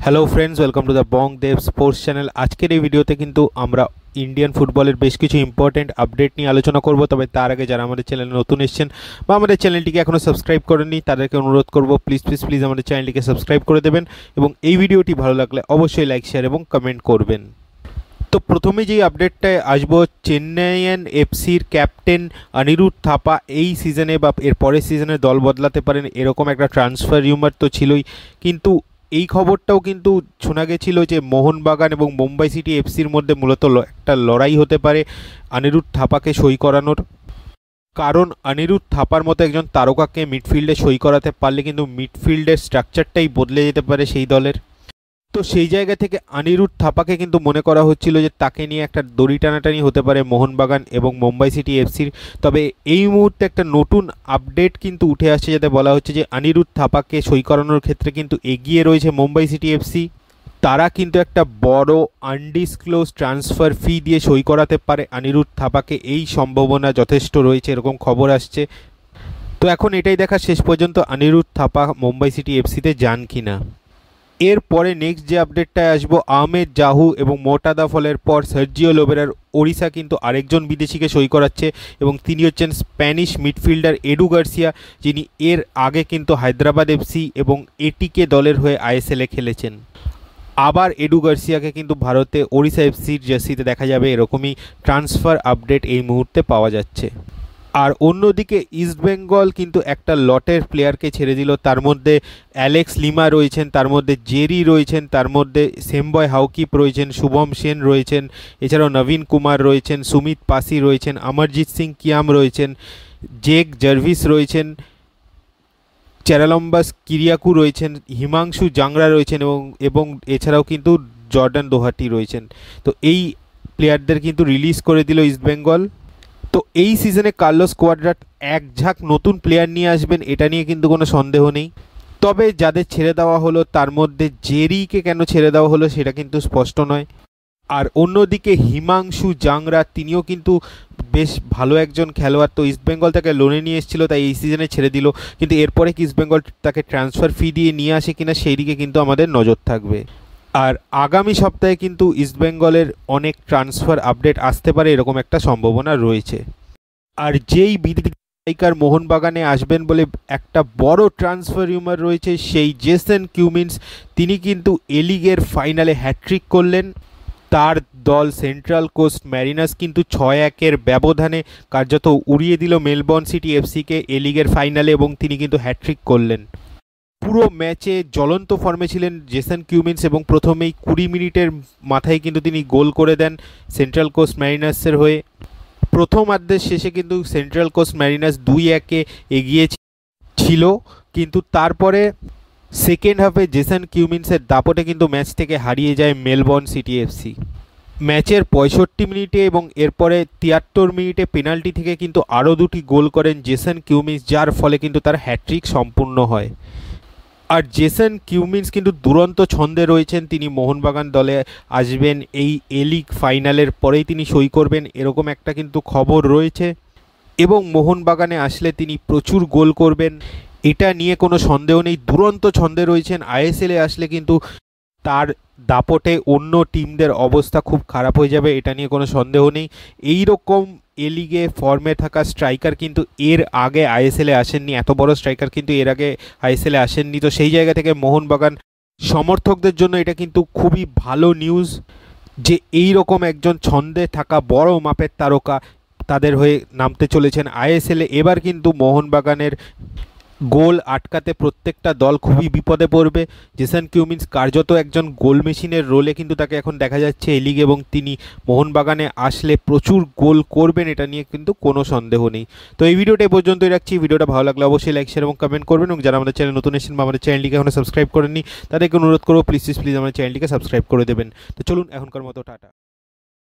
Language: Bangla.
Hello friends, welcome to the Bong Dev sports channel. আজকের এই ভিডিওতে কিন্তু আমরা ইন্ডিয়ান ফুটবলের বেশ কিছু ইম্পর্টেন্ট আপডেট নিয়ে আলোচনা করব। তবে তার আগে যারা আমাদের চ্যানেলে নতুন এসেছেন বা আমাদের চ্যানেলটিকে এখনও সাবস্ক্রাইব করেননি তাদেরকে অনুরোধ করব প্লিজ আমাদের চ্যানেলটিকে সাবস্ক্রাইব করে দেবেন এবং এই ভিডিওটি ভালো লাগলে অবশ্যই লাইক শেয়ার এবং কমেন্ট করবেন। তো প্রথমে যেই আপডেটটায় আসবো, চেন্নাইয়ান এফসির ক্যাপ্টেন অনিরুদ্ধ থাপা এই সিজনে বা এর পরের সিজনে দল বদলাতে পারেন এরকম একটা ট্রান্সফার রিউমার তো ছিলই, কিন্তু এই খবরটাও কিন্তু শোনা গেছিল যে মোহনবাগান এবং মুম্বাই সিটি এফসির মধ্যে মূলত একটা লড়াই হতে পারে অনিরুদ্ধ থাপাকে সই করানোর। কারণ অনিরুদ্ধ থাপার মতো একজন তারকাকে মিডফিল্ডে সই করাতে পারলে কিন্তু মিডফিল্ডের স্ট্রাকচারটাই বদলে যেতে পারে সেই দলের। তো সেই জায়গা থেকে অনিরুদ্ধ থাপাকে কিন্তু মনে করা হচ্ছিল যে তাকে নিয়ে একটা দড়ি টানাটানি হতে পারে মোহনবাগান এবং মুম্বাই সিটি এফসির। তবে এই মুহূর্তে একটা নতুন আপডেট কিন্তু উঠে আসছে, যাতে বলা হচ্ছে যে অনিরুদ্ধ থাপাকে সই করানোর ক্ষেত্রে কিন্তু এগিয়ে রয়েছে মুম্বাই সিটি এফসি। তারা কিন্তু একটা বড় আনডিসক্লোজ ট্রান্সফার ফি দিয়ে সই করাতে পারে অনিরুদ্ধ থাপাকে, এই সম্ভাবনা যথেষ্ট রয়েছে এরকম খবর আসছে। তো এখন এটাই দেখা শেষ পর্যন্ত অনিরুদ্ধ থাপা মুম্বাই সিটি এফসিতে যান কিনা। এরপরে নেক্সট যে আপডেটটায় আসবো, আহমেদ জাহু এবং মোর্তাদা ফলের পর সার্জিও লোবেরার ওড়িশা কিন্তু আরেকজন বিদেশিকে সই করাচ্ছে এবং তিনি হচ্ছেন স্প্যানিশ মিডফিল্ডার এডু গার্সিয়া, যিনি এর আগে কিন্তু হায়দ্রাবাদ এফসি এবং এটিকে দলের হয়ে আইএসএলে খেলেছেন। আবার এডু গার্সিয়াকে কিন্তু ভারতে ওড়িশা এফসির জার্সিতে দেখা যাবে, এরকমই ট্রান্সফার আপডেট এই মুহূর্তে পাওয়া যাচ্ছে। আর অন্যদিকে ইস্টবেঙ্গল কিন্তু একটা লটের প্লেয়ারকে ছেড়ে দিল, তার মধ্যে অ্যালেক্স লিমা রয়েছেন, তার মধ্যে জেরি রয়েছেন, তার মধ্যে সেমবয় হাউকিপ রয়েছেন, শুভম সেন রয়েছেন, এছাড়াও নবীন কুমার রয়েছেন, সুমিত পাসি রয়েছেন, অমরজিৎ সিং কিয়াম রয়েছেন, জেক জার্ভিস রয়েছেন, চেরালম্বাস কিরিয়াকু রয়েছেন, হিমাংশু জাংরা রয়েছেন এবং এছাড়াও কিন্তু জর্ডান দোহাটি রয়েছেন। তো এই প্লেয়ারদের কিন্তু রিলিজ করে দিল ইস্টবেঙ্গল। তো এই সিজনে কার্লোস কোয়াড্রাট এক ঝাঁক নতুন প্লেয়ার নিয়ে আসবেন, এটা নিয়ে কিন্তু কোনো সন্দেহ নেই। তবে যাদের ছেড়ে দেওয়া হলো তার মধ্যে জেরিকে কেন ছেড়ে দেওয়া হলো সেটা কিন্তু স্পষ্ট নয়। আর অন্যদিকে হিমাংশু জাংরা তিনিও কিন্তু বেশ ভালো একজন খেলোয়াড়, তো ইস্টবেঙ্গল তাকে লোনে নিয়ে এসেছিল তাই এই সিজনে ছেড়ে দিল, কিন্তু এরপরে কি ইস্টবেঙ্গল তাকে ট্রান্সফার ফি দিয়ে নিয়ে আসে কিনা সেই দিকে কিন্তু আমাদের নজর থাকবে। আর আগামী সপ্তাহে কিন্তু ইস্টবেঙ্গলের অনেক ট্রান্সফার আপডেট আসতে পারে এরকম একটা সম্ভাবনা রয়েছে। আর যেই বিদেশি স্ট্রাইকার মোহনবাগানে আসবেন বলে একটা বড় ট্রান্সফার রিউমার রয়েছে, সেই জেসন কিউমিন্স তিনি কিন্তু এ লিগের ফাইনালে হ্যাট্রিক করলেন। তার দল সেন্ট্রাল কোস্ট ম্যারিনার্স কিন্তু 6-1 ব্যবধানে কার্যত উড়িয়ে দিল মেলবোর্ন সিটি এফসিকে এ লিগের ফাইনালে এবং তিনি কিন্তু হ্যাট্রিক করলেন। পুরো ম্যাচে জ্বলন্ত ফর্মে ছিলেন জেসন কিউমিন্স এবং প্রথমেই 20 মিনিটের মাথায় কিন্তু তিনি গোল করে দেন সেন্ট্রাল কোস্ট ম্যারিনার্সের হয়ে। প্রথমার্ধের শেষে কিন্তু সেন্ট্রাল কোস্ট ম্যারিনার্স 2-1 এগিয়ে ছিল, কিন্তু তারপরে সেকেন্ড হাফে জেসন কিউমিন্সের দাপটে কিন্তু ম্যাচ থেকে হারিয়ে যায় মেলবোর্ন সিটি এফসি। ম্যাচের 65 মিনিটে এবং এরপরে 73 মিনিটে পেনাল্টি থেকে কিন্তু আরও 2টি গোল করেন জেসন কিউমিন্স, যার ফলে কিন্তু তার হ্যাট্রিক সম্পূর্ণ হয়। আর জেসন কিউমিন্স কিন্তু দুরন্ত ছন্দে রয়েছেন, তিনি মোহনবাগান দলে আসবেন এই এ লিগ ফাইনালের পরেই তিনি সই করবেন এরকম একটা কিন্তু খবর রয়েছে এবং মোহনবাগানে আসলে তিনি প্রচুর গোল করবেন এটা নিয়ে কোনো সন্দেহ নেই। দুরন্ত ছন্দে রয়েছেন, আইএসএলে আসলে কিন্তু তার দাপটে অন্য টিমদের অবস্থা খুব খারাপ হয়ে যাবে, এটা নিয়ে কোনো সন্দেহ নেই। এই রকম এ লিগে ফর্মে থাকা স্ট্রাইকার কিন্তু এর আগে আইএসএলে আসেননি, এত বড় স্ট্রাইকার কিন্তু এর আগে আইএসএলে আসেননি। তো সেই জায়গা থেকে মোহনবাগান সমর্থকদের জন্য এটা কিন্তু খুবই ভালো নিউজ যে এই রকম একজন ছন্দে থাকা বড় মাপের তারকা তাদের হয়ে নামতে চলেছেন আইএসএলে। এবার কিন্তু মোহনবাগানের গোল আটকাতে প্রত্যেকটা দল খুবই বিপদে পড়বে। জেসন কিউমিন্স কার্যত একজন গোল মেশিনের রোলে কিন্তু তাকে এখন দেখা যাচ্ছে এই লিগে এবং তিনি মোহনবাগানে আসলে প্রচুর গোল করবেন, এটা নিয়ে কিন্তু কোনো সন্দেহ নেই। তো এই ভিডিওটা পর্যন্তই রাখছি। ভিডিওটা ভালো লাগলে অবশ্যই লাইক শেয়ার এবং কমেন্ট করবেন এবং যারা আমাদের চ্যানেল নতুন এসেছেন বা আমাদের চ্যানেলটিকে এখনো সাবস্ক্রাইব করেননি তাদেরকে অনুরোধ করবো প্লিজ আমাদের চ্যানেলটিকে সাবস্ক্রাইব করে দেবেন। তো চলুন এখনকার মতো টাটা।